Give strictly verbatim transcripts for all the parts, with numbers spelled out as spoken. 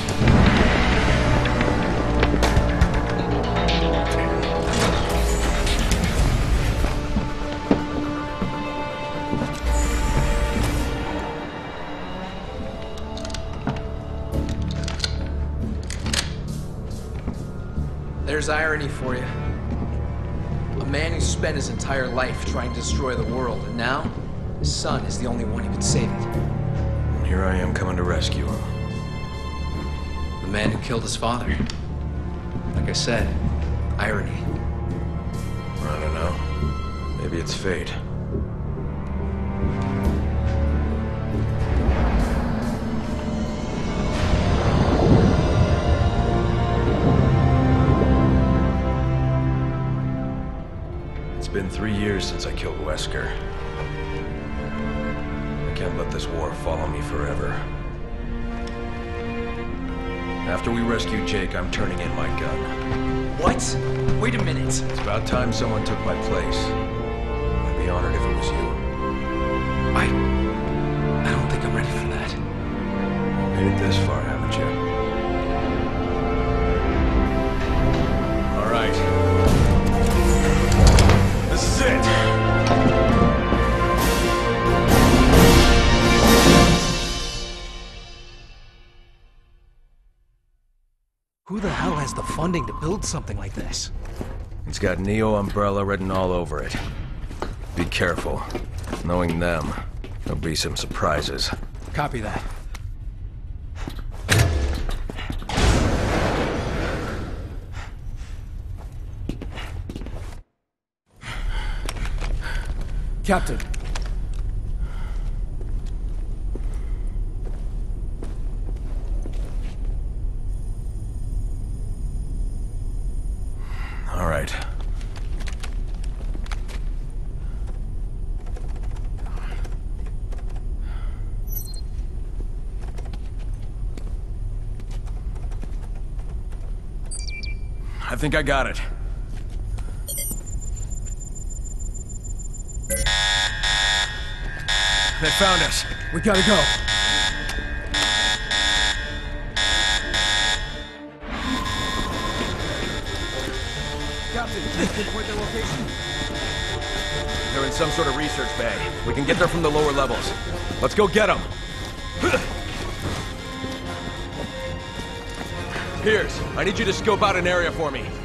There's irony for you. A man who spent his entire life trying to destroy the world, and now his son is the only one who can save it. And here I am coming to rescue him. The man who killed his father. Like I said, irony. I don't know. Maybe it's fate. It's been three years since I killed Wesker. I can't let this war follow me forever. After we rescue Jake, I'm turning in my gun. What? Wait a minute. It's about time someone took my place. I'd be honored if it was you. I... I don't think I'm ready for that. Made it this far, haven't you? All right. This is it! Who the hell has the funding to build something like this? It's got Neo Umbrella written all over it. Be careful. Knowing them, there'll be some surprises. Copy that. Captain. All right. I think I got it. They found us. We gotta go. Captain, can you pinpoint their location? They're in some sort of research bay. We can get there from the lower levels. Let's go get them. Piers, I need you to scope out an area for me.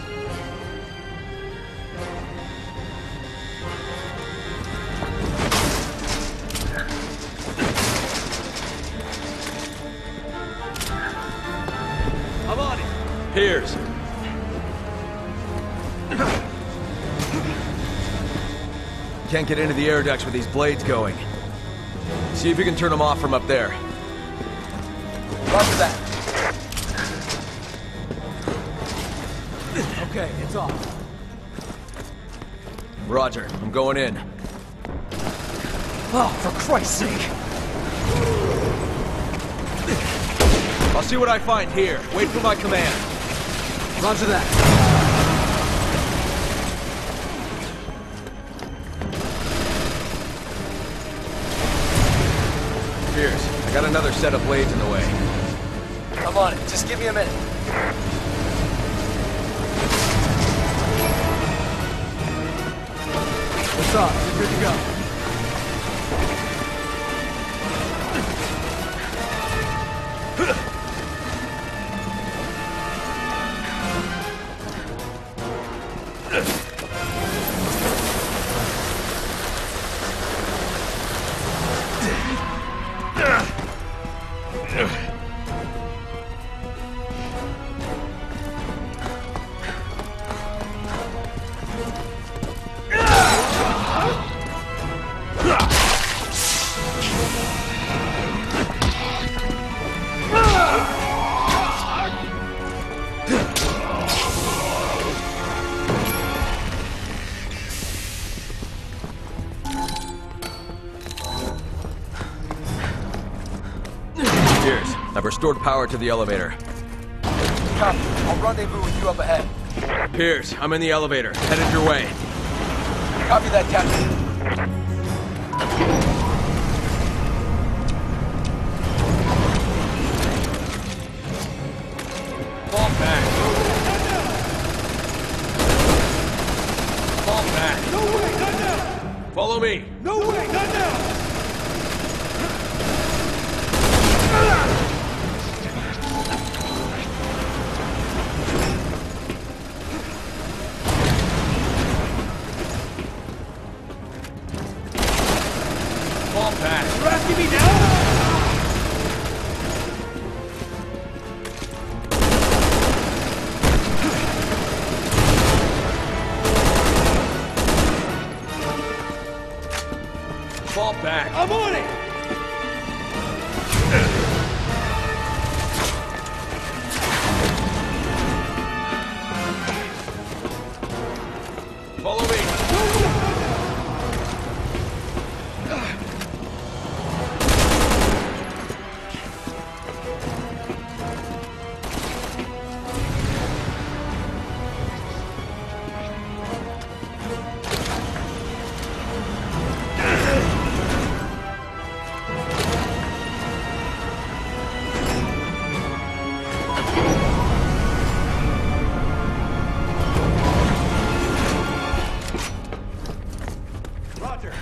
I'm on it. Piers. Can't get into the air ducts with these blades going. See if you can turn them off from up there. Roger that. Okay, it's off. Roger, I'm going in. Oh, for Christ's sake! I'll see what I find here. Wait for my command. Roger that. Piers, I got another set of blades in the way. I'm on it. Just give me a minute. What's up? You're good to go. I've restored power to the elevator. Copy. I'll rendezvous with you up ahead. Piers, I'm in the elevator. Headed your way. Copy that, Captain. Follow me! No way! Not now! Fall back! You're asking me now? Fall back! I'm on it! Follow me! Roger.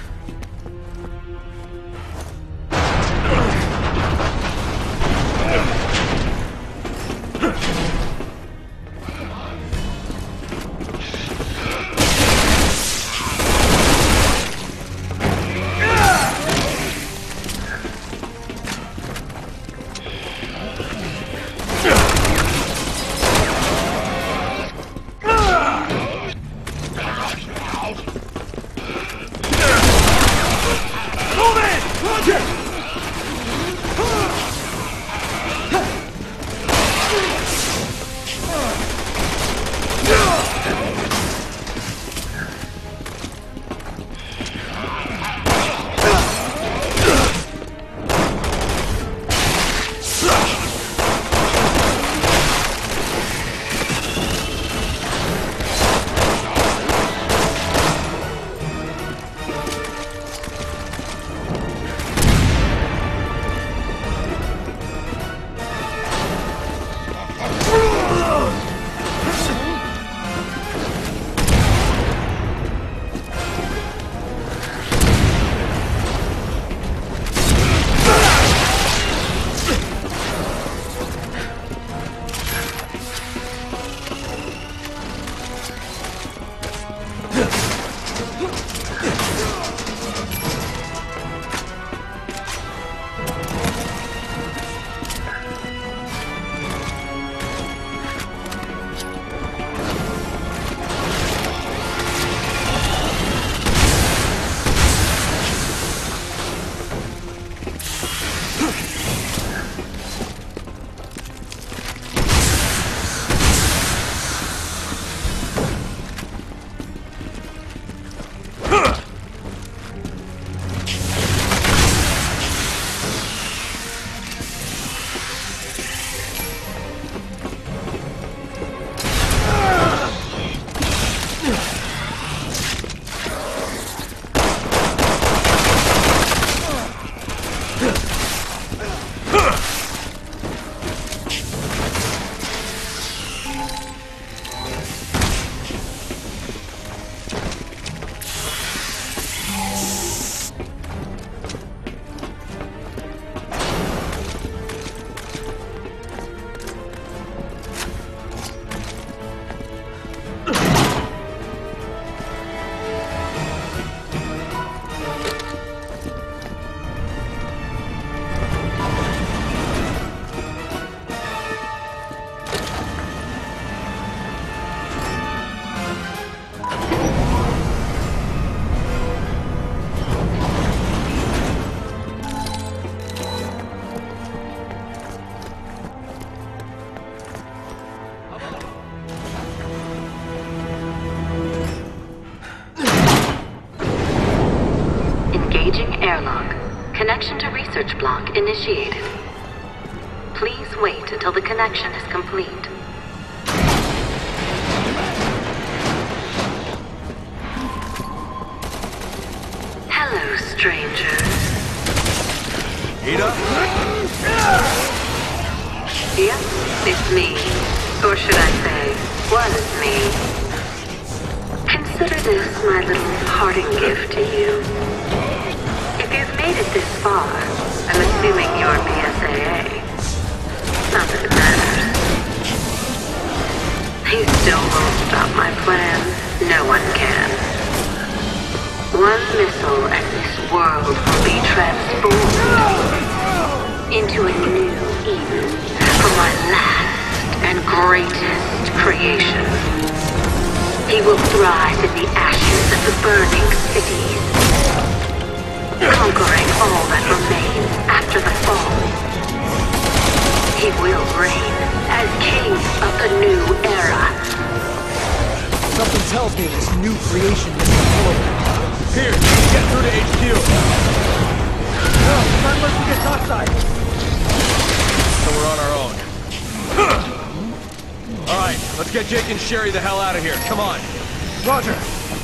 Connection to research block initiated. Please wait until the connection is complete. Hello, strangers. Ada? Yep, it's me. Or should I say, was me. Consider this my little parting gift to you. If you've made it this far, I'm assuming you're B S A A. Not that it matters. You still won't stop my plans. No one can. One missile and this world will be transformed into a new Eden for my last and greatest creation. He will thrive in the ashes of the burning cities, conquering all that remains after the fall. He will reign as king of the new era. Something tells me this new creation is the hologram. Here, get through to H Q. No, not unless we get topside. So we're on our own. All right, let's get Jake and Sherry the hell out of here. Come on. Roger.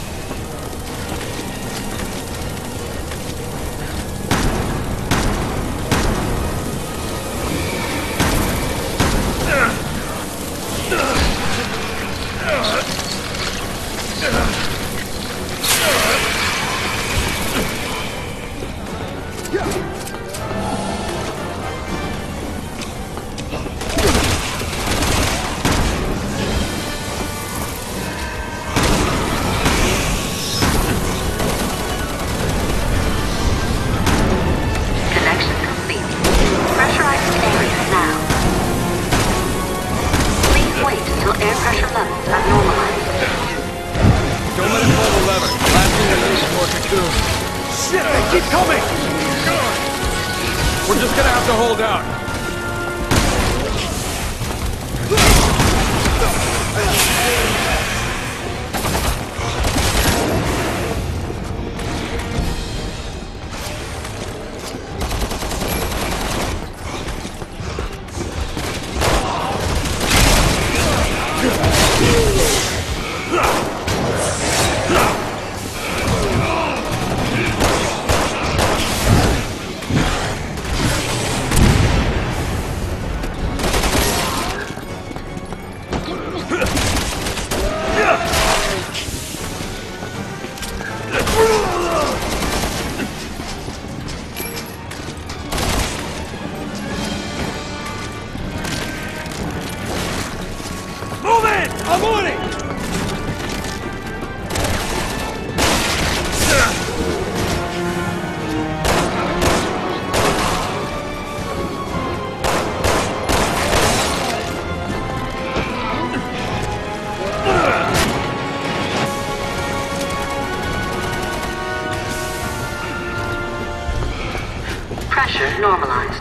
Pressure normalized.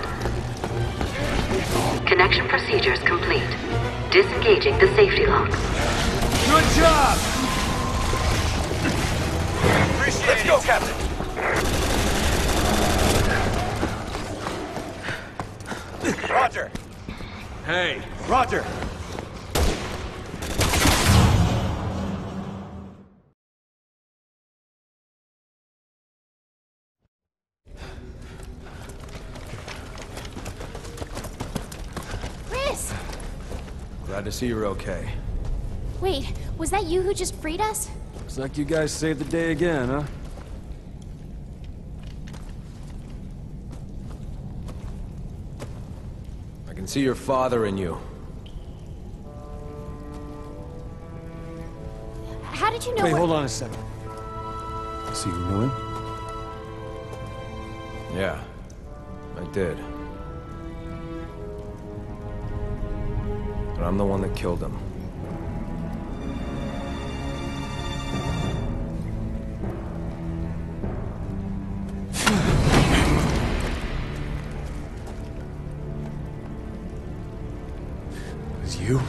Connection procedures complete. Disengaging the safety lock. Good job! Appreciate Let's go, Captain! Roger! Hey! Roger! Glad to see you're okay. Wait, was that you who just freed us? Looks like you guys saved the day again, huh? I can see your father in you. How did you know? Wait, where... hold on a second. So you knew him? Yeah, I did. But I'm the one that killed him. It was you?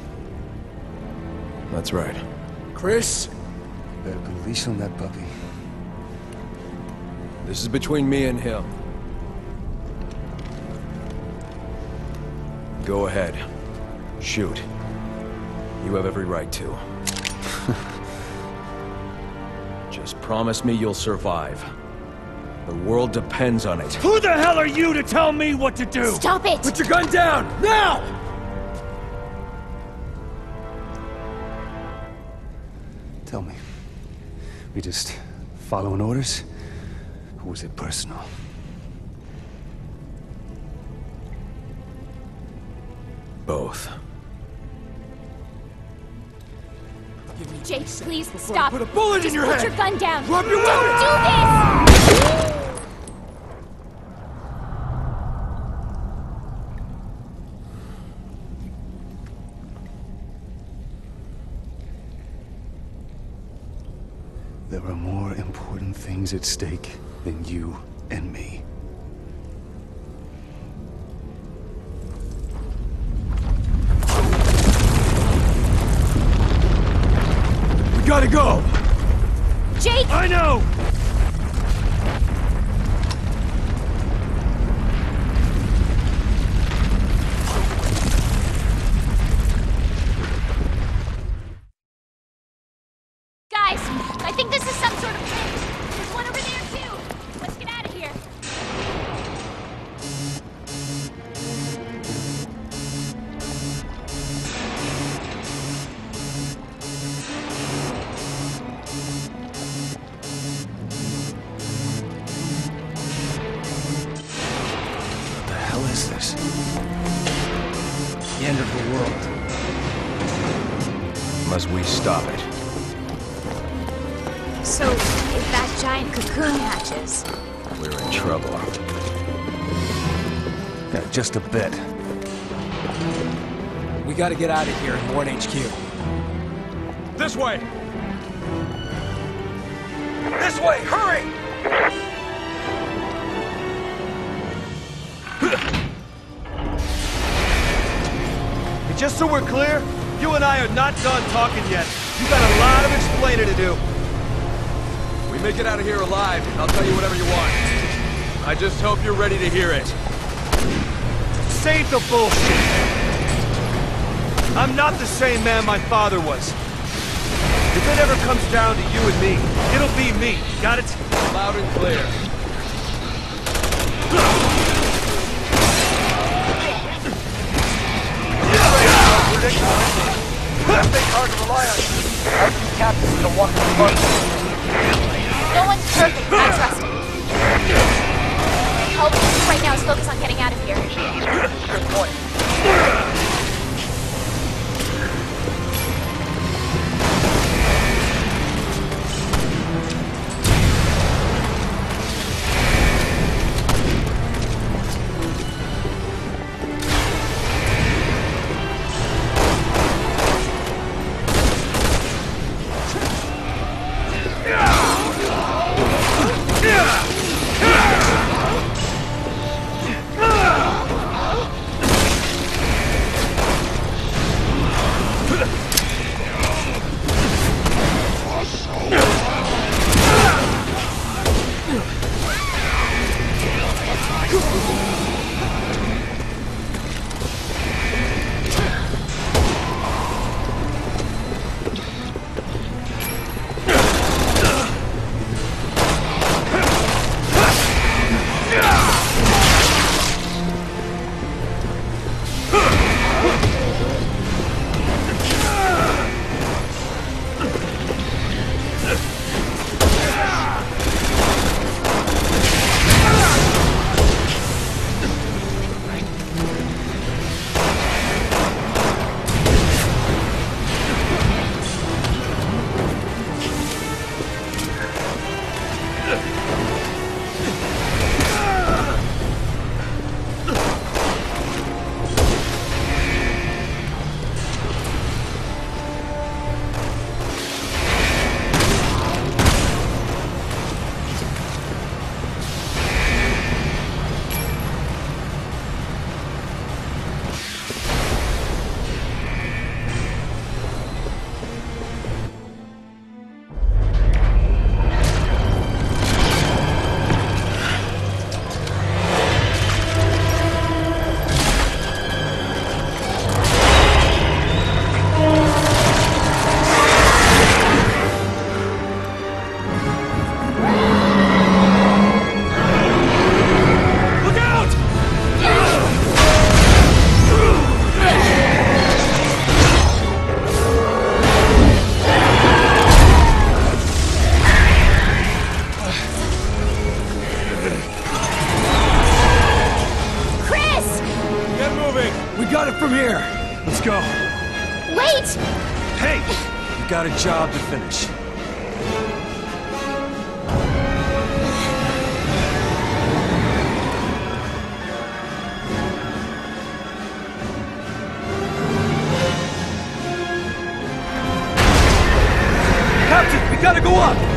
That's right. Chris? Better put a leash on that puppy. This is between me and him. Go ahead. Shoot. You have every right to. Just promise me you'll survive. The world depends on it. Who the hell are you to tell me what to do? Stop it! Put your gun down, now! Tell me, We just following orders? Or was it personal? Both. Jake, please stop. Put a bullet Just in your put head! your gun down. Drop your Don't weapon! do this! There are more important things at stake than you and me. We gotta go! Jake! I know! Guys, I think this is some sort of pit. There's one over there, too. Let's get out of here. What the hell is this? The end of the world. Must we stop it? So, if that giant cocoon hatches, We're in trouble. Yeah, just a bit. We gotta get out of here and warn H Q. This way! This way! Hurry! And just so we're clear, you and I are not done talking yet. You got a lot of explaining to do. We make it out of here alive, I'll tell you whatever you want. I just hope you're ready to hear it. Save the bullshit. I'm not the same man my father was. If it ever comes down to you and me, it'll be me. Got it? Loud and clear. Hard to rely on. Captain's the one No one's perfect, I trust him. All we can do right now is focus on getting out of here. Good point. Let's go. Wait! Hey! You got a job to finish. Captain, we gotta go up!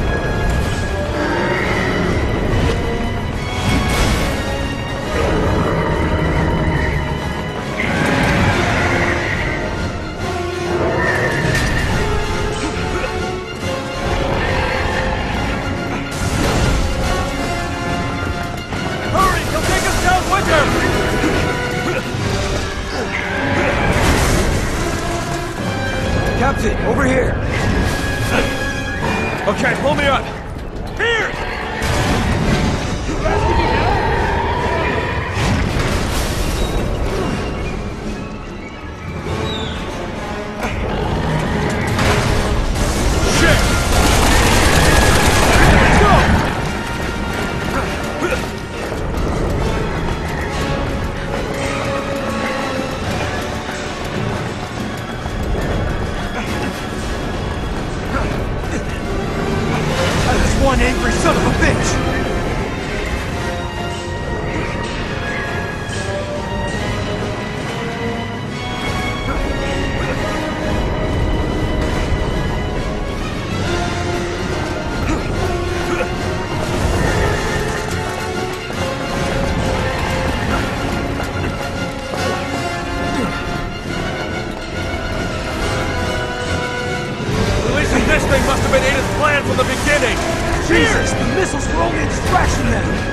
Hurry! He'll take us down with him! Captain, over here! Okay, pull me up! Here! You asking me now? Shit! Let's go! One angry son of a bitch! Releasing this thing must have been Ada's plan from the beginning! Jesus! The missiles were only a distraction then!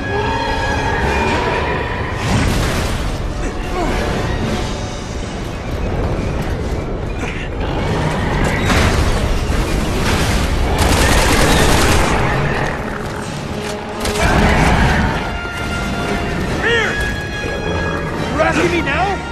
Here! You're asking me now?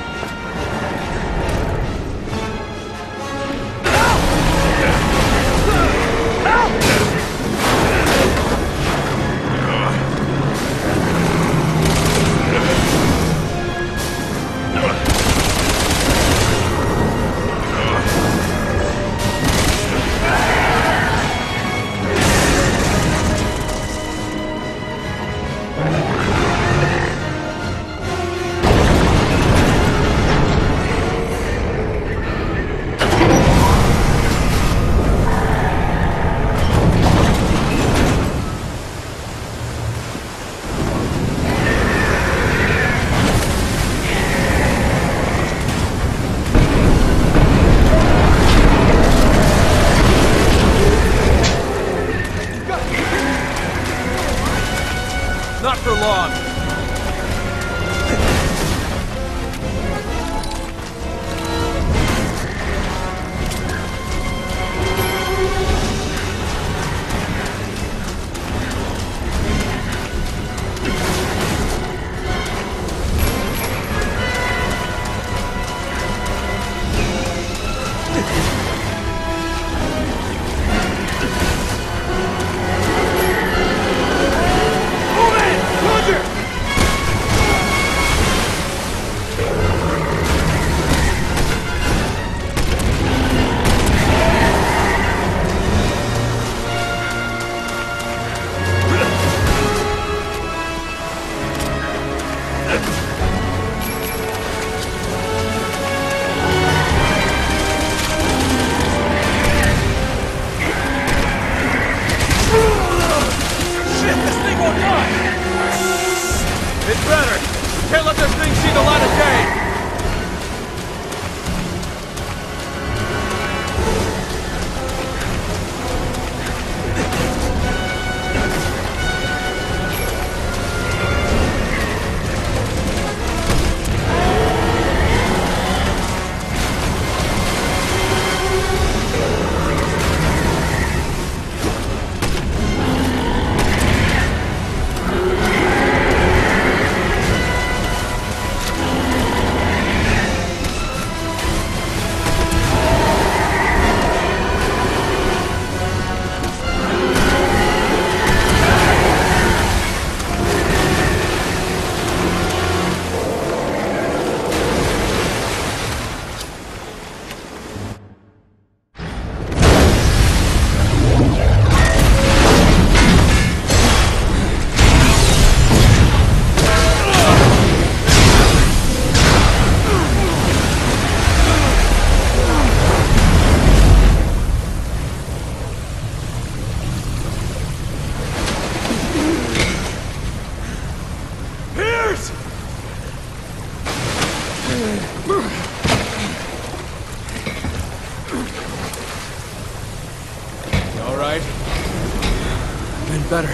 getting better.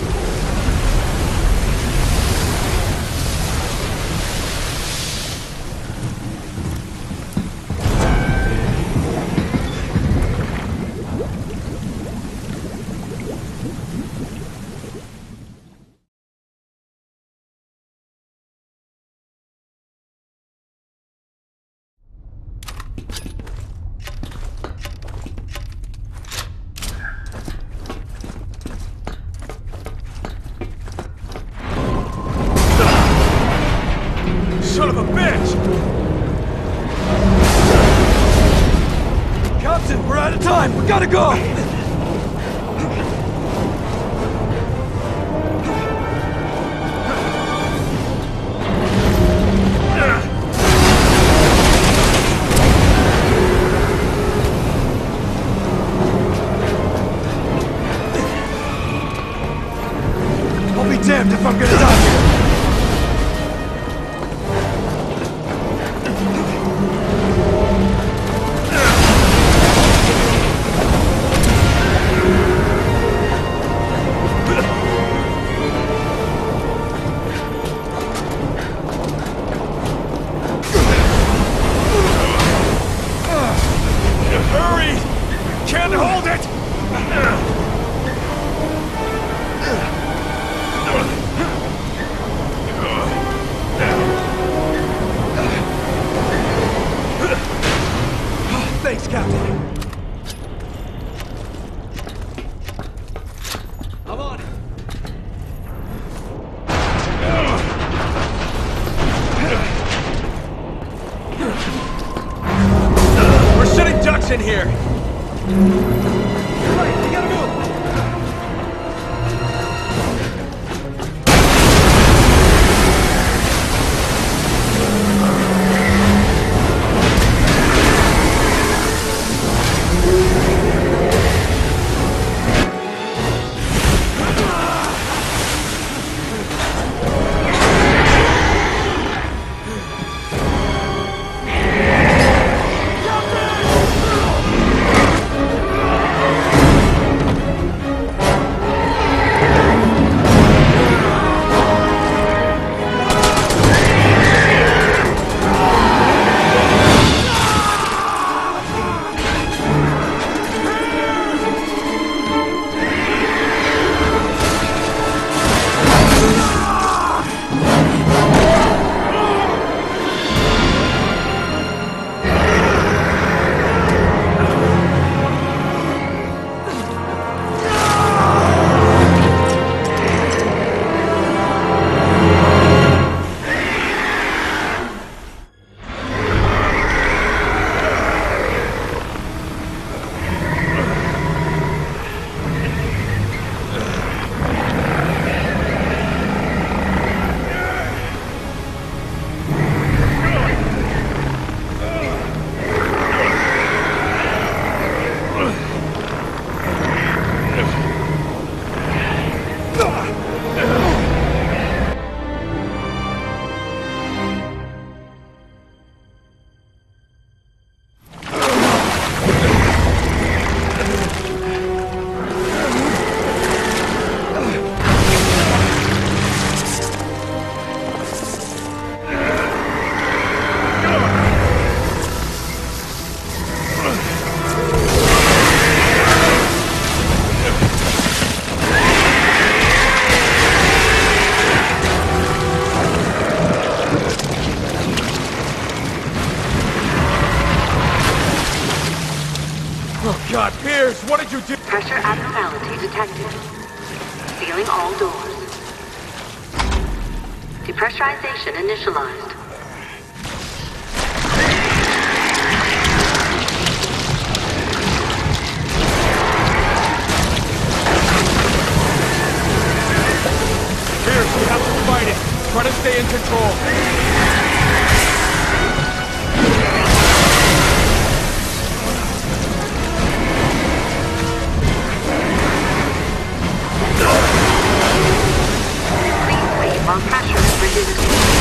Son of a bitch! Captain, we're out of time! We gotta go! I'll be damned if I'm gonna die here! Hurry! Can't hold it! Thanks, Captain. I'm on. We're sitting ducks in here. Right, we gotta move. God, Pierce, what did you do? Pressure abnormality detected. Sealing all doors. Depressurization initialized. Pierce, we have to fight it. Try to stay in control. While pressure is reduced.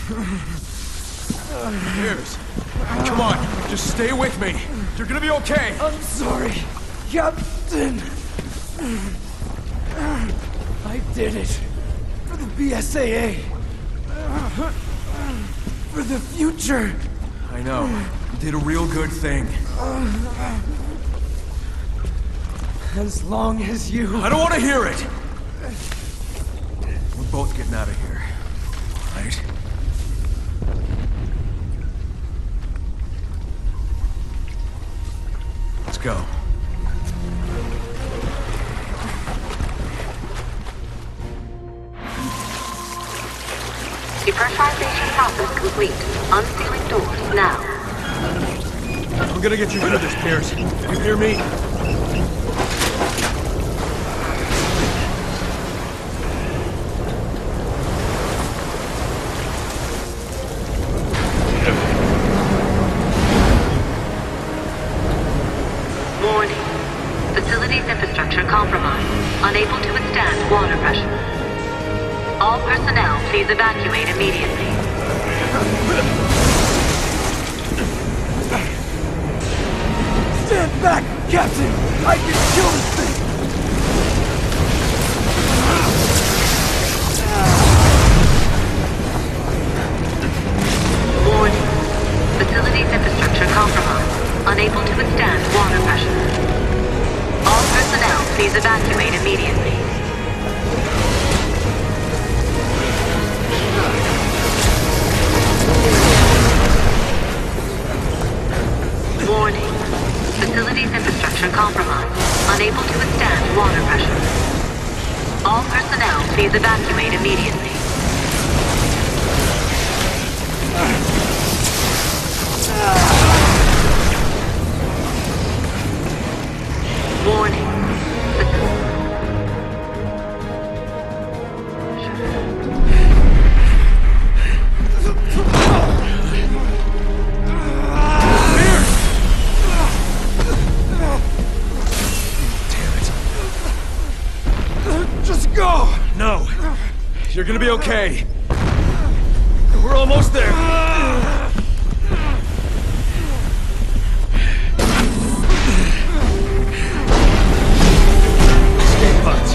Pierce, come on, just stay with me. You're gonna be okay. I'm sorry, Captain. I did it. For the B S A A. For the future. I know. You did a real good thing. As long as you... I don't want to hear it! We're both getting out of here. Right? Let's go. Depressurization process complete. Unsealing doors now. I'm gonna get you through this, Pierce. You hear me? Warning. Facility's infrastructure compromised. Unable to withstand water pressure. All personnel, please evacuate immediately. Stand back, Captain! I can kill this thing! Warning. Facility's infrastructure compromised. Unable to withstand water pressure. All personnel, please evacuate immediately. Warning. Facility's infrastructure compromised. Unable to withstand water pressure. All personnel, please evacuate immediately. Warning. Just go! No. You're gonna be okay. We're almost there. Escape pods.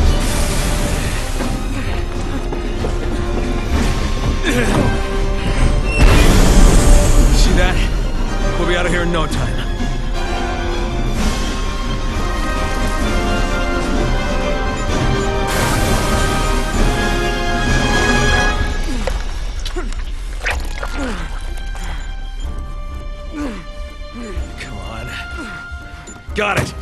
See that? We'll be out of here in no time. Come on. Got it!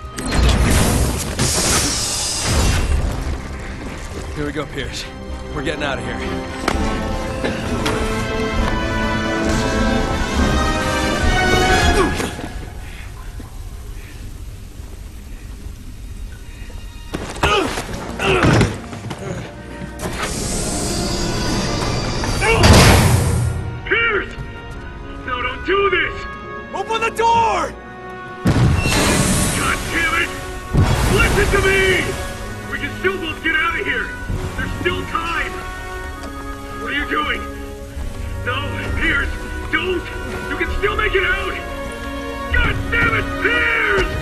Here we go, Pierce. We're getting out of here. Pierce! No, don't do this! Open the door! God damn it! Listen to me! We can still both get out of here! There's still time! What are you doing? No, Pierce! Don't! You can still make it out! God damn it, Pierce!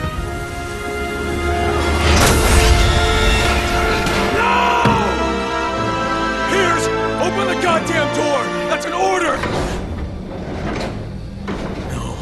Pierce! Open the goddamn door! That's an order! No.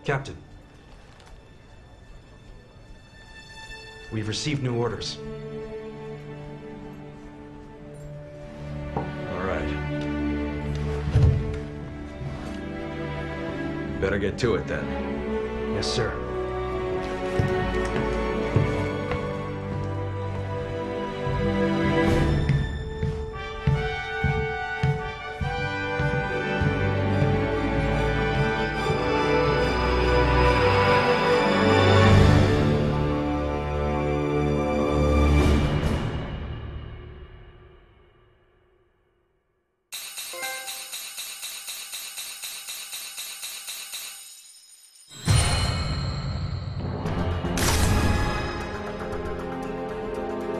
Captain. We've received new orders. All right. Better get to it then. Yes, sir.